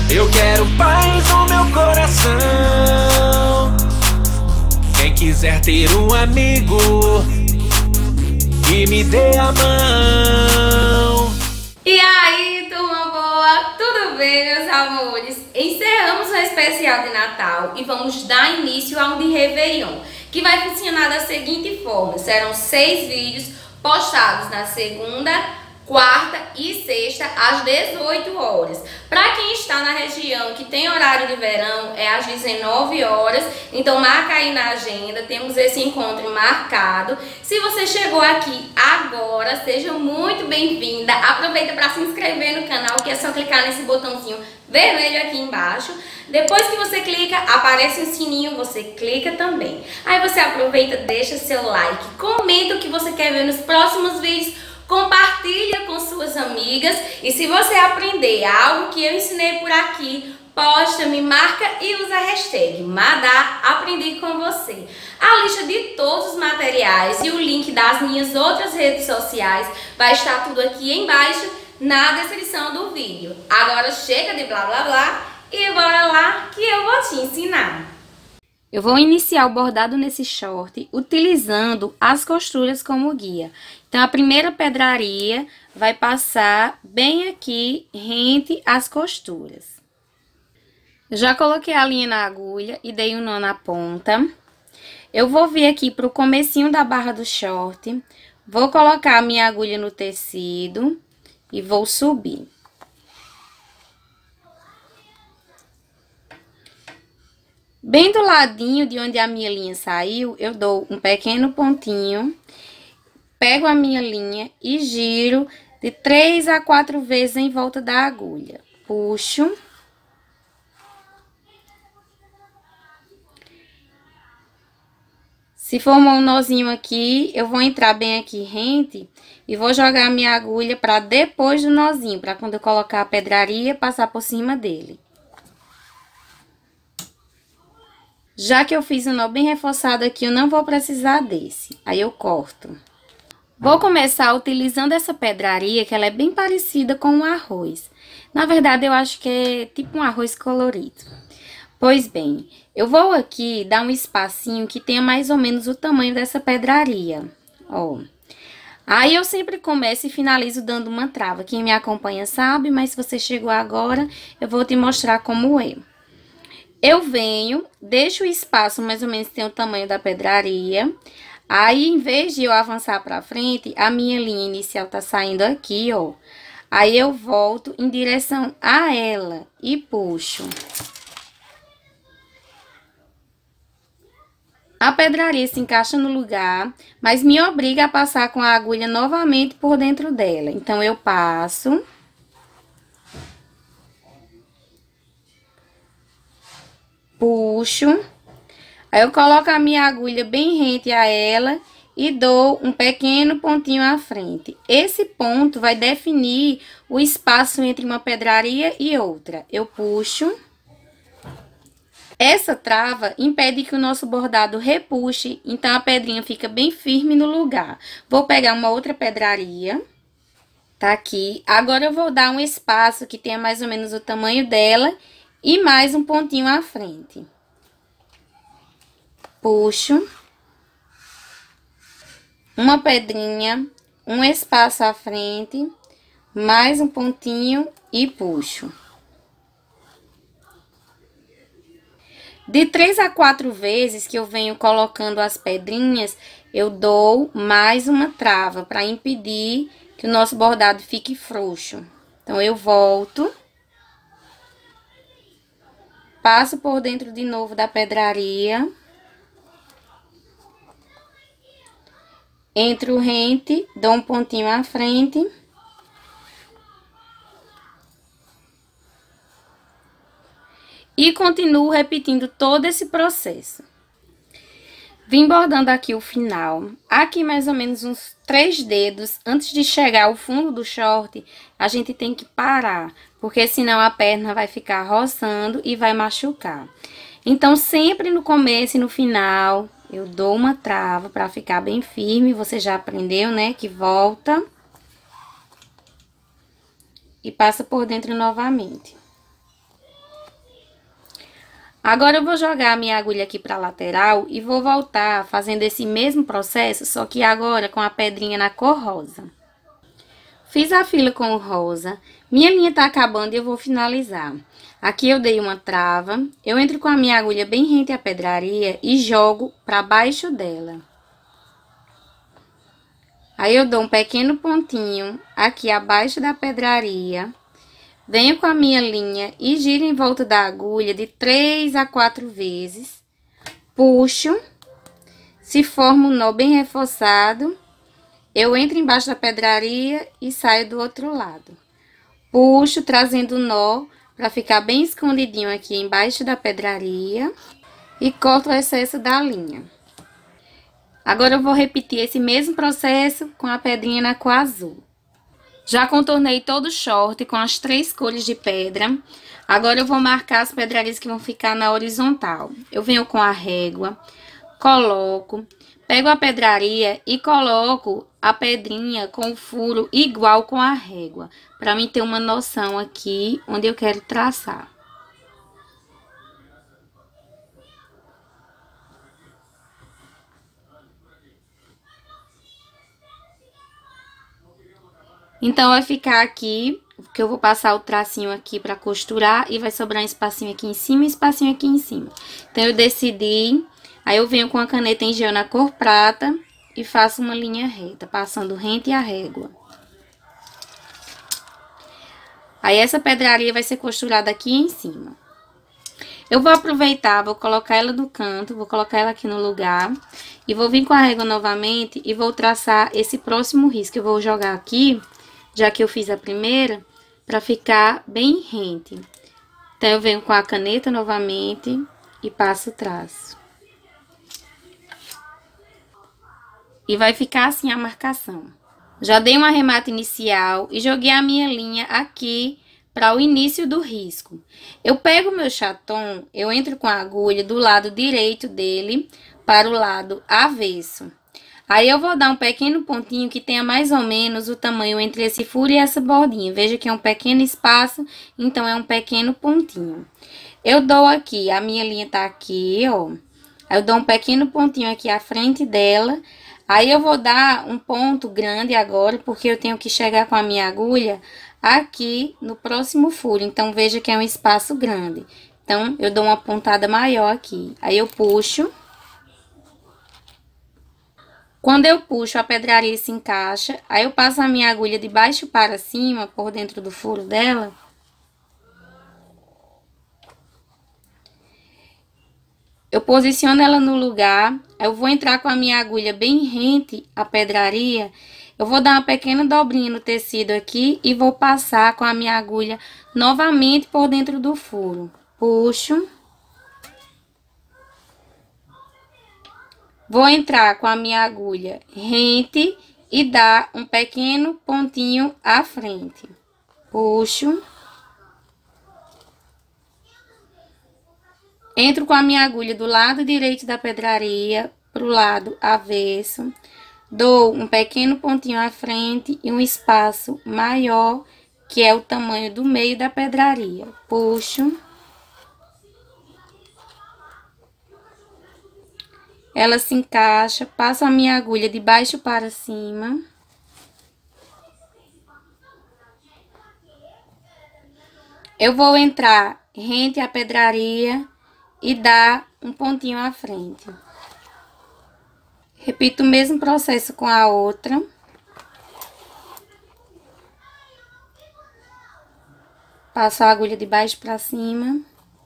Eu quero paz no meu coração. Quem quiser ter um amigo que me dê a mão. E aí, turma boa? Tudo bem, meus amores? Encerramos o especial de Natal e vamos dar início ao de Réveillon, que vai funcionar da seguinte forma: serão 6 vídeos postados na segunda, quarta e sexta às 18 horas. Para quem está na região que tem horário de verão, é às 19 horas. Então marca aí na agenda, temos esse encontro marcado. Se você chegou aqui agora, seja muito bem-vinda. Aproveita para se inscrever no canal, que é só clicar nesse botãozinho vermelho aqui embaixo. Depois que você clica, aparece um sininho, você clica também. Aí você aproveita, deixa seu like, comenta o que você quer ver nos próximos vídeos, compartilha com suas amigas. E se você aprender algo que eu ensinei por aqui, posta, me marca e usa a hashtag Madá Aprendi com você. A lista de todos os materiais e o link das minhas outras redes sociais vai estar tudo aqui embaixo na descrição do vídeo. Agora chega de blá blá blá e bora lá que eu vou te ensinar. Eu vou iniciar o bordado nesse short utilizando as costuras como guia. Então, a primeira pedraria vai passar bem aqui, rente às costuras. Eu já coloquei a linha na agulha e dei um nó na ponta. Eu vou vir aqui para o comecinho da barra do short, vou colocar a minha agulha no tecido e vou subir. Bem do ladinho de onde a minha linha saiu, eu dou um pequeno pontinho, pego a minha linha e giro de 3 a 4 vezes em volta da agulha. Puxo. Se formou um nozinho aqui, eu vou entrar bem aqui rente e vou jogar a minha agulha para depois do nozinho, para quando eu colocar a pedraria, passar por cima dele. Já que eu fiz um nó bem reforçado aqui, eu não vou precisar desse. Aí eu corto. Vou começar utilizando essa pedraria, que ela é bem parecida com um arroz. Na verdade, eu acho que é tipo um arroz colorido. Pois bem, eu vou aqui dar um espacinho que tenha mais ou menos o tamanho dessa pedraria. Ó. Aí eu sempre começo e finalizo dando uma trava. Quem me acompanha sabe, mas se você chegou agora, eu vou te mostrar como é. Eu venho, deixo o espaço mais ou menos tem o tamanho da pedraria. Aí, em vez de eu avançar pra frente, a minha linha inicial tá saindo aqui, ó. Aí, eu volto em direção a ela e puxo. A pedraria se encaixa no lugar, mas me obriga a passar com a agulha novamente por dentro dela. Então, eu passo. Puxo, aí eu coloco a minha agulha bem rente a ela e dou um pequeno pontinho à frente. Esse ponto vai definir o espaço entre uma pedraria e outra. Eu puxo. Essa trava impede que o nosso bordado repuxe, então a pedrinha fica bem firme no lugar. Vou pegar uma outra pedraria, tá aqui. Agora eu vou dar um espaço que tenha mais ou menos o tamanho dela e mais um pontinho à frente. Puxo. Uma pedrinha, um espaço à frente, mais um pontinho e puxo. De 3 a 4 vezes que eu venho colocando as pedrinhas, eu dou mais uma trava para impedir que o nosso bordado fique frouxo. Então, eu volto. Passo por dentro de novo da pedraria. Entro rente, dou um pontinho à frente. E continuo repetindo todo esse processo. Vim bordando aqui o final. Aqui mais ou menos uns 3 dedos antes de chegar ao fundo do short, a gente tem que parar, porque senão a perna vai ficar roçando e vai machucar. Então, sempre no começo e no final, eu dou uma trava para ficar bem firme. Você já aprendeu, né? Que volta. E passa por dentro novamente. Agora eu vou jogar a minha agulha aqui para a lateral e vou voltar fazendo esse mesmo processo, só que agora com a pedrinha na cor rosa. Fiz a fila com o rosa, minha linha tá acabando e eu vou finalizar. Aqui eu dei uma trava, eu entro com a minha agulha bem rente à pedraria e jogo para baixo dela. Aí eu dou um pequeno pontinho aqui abaixo da pedraria, venho com a minha linha e giro em volta da agulha de 3 a 4 vezes, puxo, se forma um nó bem reforçado, eu entro embaixo da pedraria e saio do outro lado. Puxo, trazendo o nó para ficar bem escondidinho aqui embaixo da pedraria e corto o excesso da linha. Agora eu vou repetir esse mesmo processo com a pedrinha na cor azul. Já contornei todo o short com as 3 cores de pedra. Agora eu vou marcar as pedrarias que vão ficar na horizontal. Eu venho com a régua, coloco, pego a pedraria e coloco a pedrinha com o furo igual com a régua, para mim ter uma noção aqui onde eu quero traçar. Então, vai ficar aqui, que eu vou passar o tracinho aqui pra costurar e vai sobrar um espacinho aqui em cima e um espacinho aqui em cima. Então, eu decidi, aí eu venho com a caneta em gel na cor prata e faço uma linha reta, passando rente a régua. Aí, essa pedraria vai ser costurada aqui em cima. Eu vou aproveitar, vou colocar ela no canto, vou colocar ela aqui no lugar e vou vir com a régua novamente e vou traçar esse próximo risco. Eu vou jogar aqui, já que eu fiz a primeira, para ficar bem rente. Então, eu venho com a caneta novamente e passo o traço. E vai ficar assim a marcação. Já dei um arremate inicial e joguei a minha linha aqui para o início do risco. Eu pego o meu chaton, eu entro com a agulha do lado direito dele para o lado avesso. Aí, eu vou dar um pequeno pontinho que tenha mais ou menos o tamanho entre esse furo e essa bordinha. Veja que é um pequeno espaço, então é um pequeno pontinho. Eu dou aqui, a minha linha tá aqui, ó. Aí, eu dou um pequeno pontinho aqui à frente dela. Aí, eu vou dar um ponto grande agora, porque eu tenho que chegar com a minha agulha aqui no próximo furo. Então, veja que é um espaço grande. Então, eu dou uma pontada maior aqui. Aí, eu puxo. Quando eu puxo, a pedraria se encaixa, aí eu passo a minha agulha de baixo para cima, por dentro do furo dela. Eu posiciono ela no lugar, eu vou entrar com a minha agulha bem rente à pedraria, eu vou dar uma pequena dobrinha no tecido aqui e vou passar com a minha agulha novamente por dentro do furo. Puxo. Vou entrar com a minha agulha rente e dar um pequeno pontinho à frente. Puxo. Entro com a minha agulha do lado direito da pedraria pro lado avesso. Dou um pequeno pontinho à frente e um espaço maior, que é o tamanho do meio da pedraria. Puxo. Ela se encaixa, passo a minha agulha de baixo para cima. Eu vou entrar rente à pedraria e dar um pontinho à frente. Repito o mesmo processo com a outra. Passo a agulha de baixo para cima.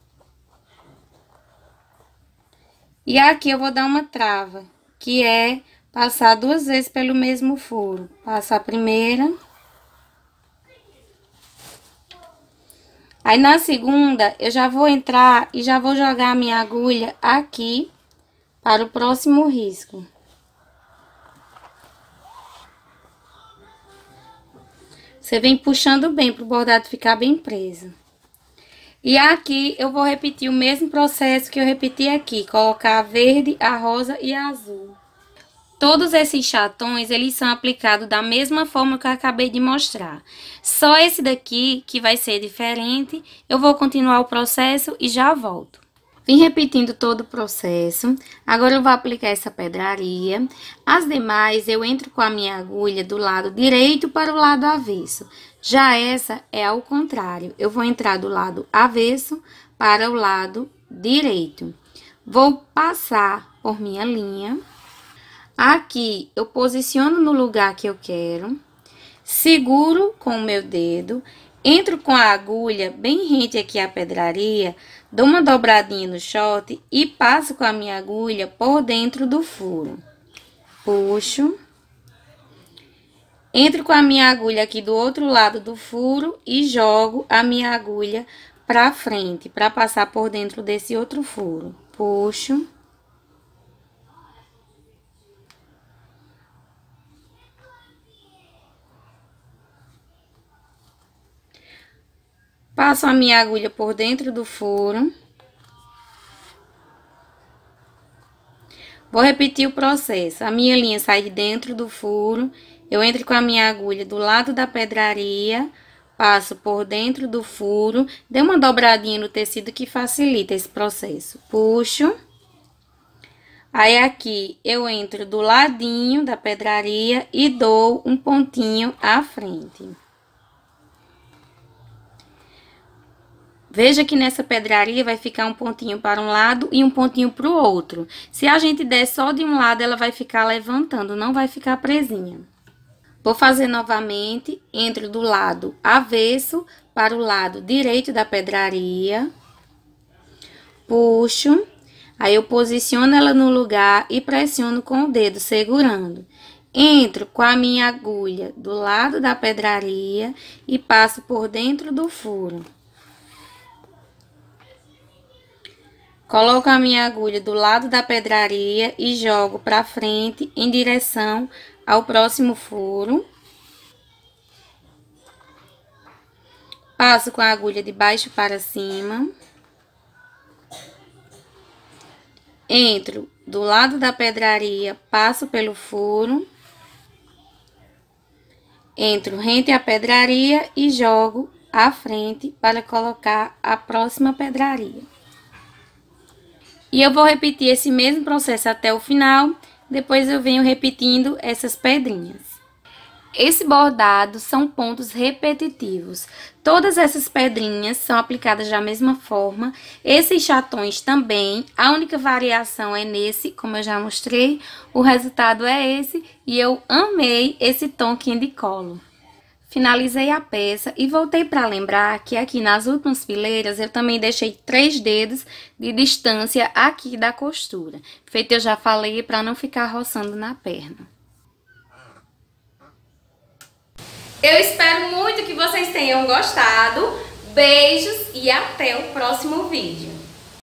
E aqui eu vou dar uma trava, que é passar 2 vezes pelo mesmo furo. Passo a primeira. Aí, na segunda, eu já vou entrar e já vou jogar a minha agulha aqui para o próximo risco. Você vem puxando bem para o bordado ficar bem preso. E aqui eu vou repetir o mesmo processo que eu repeti aqui, colocar a verde, a rosa e a azul. Todos esses chatões, eles são aplicados da mesma forma que eu acabei de mostrar. Só esse daqui que vai ser diferente, eu vou continuar o processo e já volto. Vim repetindo todo o processo. Agora eu vou aplicar essa pedraria. As demais eu entro com a minha agulha do lado direito para o lado avesso. Já essa é ao contrário. Eu vou entrar do lado avesso para o lado direito. Vou passar por minha linha. Aqui eu posiciono no lugar que eu quero. Seguro com o meu dedo. Entro com a agulha bem rente aqui à pedraria, dou uma dobradinha no short e passo com a minha agulha por dentro do furo. Puxo. Entro com a minha agulha aqui do outro lado do furo e jogo a minha agulha para frente, para passar por dentro desse outro furo. Puxo. Passo a minha agulha por dentro do furo. Vou repetir o processo. A minha linha sai de dentro do furo. Eu entro com a minha agulha do lado da pedraria. Passo por dentro do furo. Dei uma dobradinha no tecido que facilita esse processo. Puxo. Aí, aqui, eu entro do ladinho da pedraria e dou um pontinho à frente. Veja que nessa pedraria vai ficar um pontinho para um lado e um pontinho para o outro. Se a gente der só de um lado, ela vai ficar levantando, não vai ficar presinha. Vou fazer novamente, entro do lado avesso para o lado direito da pedraria. Puxo, aí eu posiciono ela no lugar e pressiono com o dedo, segurando. Entro com a minha agulha do lado da pedraria e passo por dentro do furo. Coloco a minha agulha do lado da pedraria e jogo para frente em direção ao próximo furo. Passo com a agulha de baixo para cima. Entro do lado da pedraria, passo pelo furo. Entro rente à pedraria e jogo à frente para colocar a próxima pedraria. E eu vou repetir esse mesmo processo até o final, depois eu venho repetindo essas pedrinhas. Esse bordado são pontos repetitivos. Todas essas pedrinhas são aplicadas da mesma forma. Esses chatões também, a única variação é nesse, como eu já mostrei. O resultado é esse e eu amei esse tom Candy Color. Finalizei a peça e voltei para lembrar que aqui nas últimas fileiras eu também deixei 3 dedos de distância aqui da costura. Feito eu já falei para não ficar roçando na perna. Eu espero muito que vocês tenham gostado. Beijos e até o próximo vídeo.